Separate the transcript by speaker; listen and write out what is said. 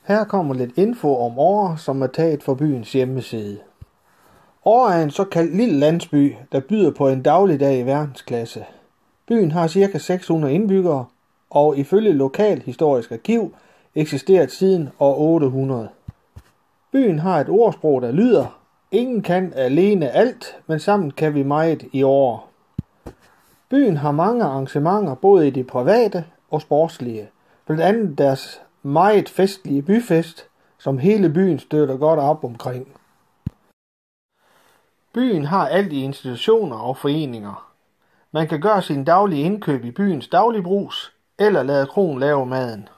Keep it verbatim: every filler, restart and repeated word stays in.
Speaker 1: Her kommer lidt info om Årre, som er taget fra byens hjemmeside. Årre er en såkaldt lille landsby, der byder på en dagligdag i verdensklasse. Byen har ca. seks hundrede indbyggere, og ifølge Lokalhistorisk Arkiv eksisteret siden år otte hundrede. Byen har et ordsprog, der lyder: ingen kan alene alt, men sammen kan vi meget i Årre. Byen har mange arrangementer, både i det private og sportslige. Blandt andet deres meget festlige byfest, som hele byen støtter godt op omkring. Byen har alt i institutioner og foreninger. Man kan gøre sin daglige indkøb i byens dagligbrugs, eller lade kroen lave maden.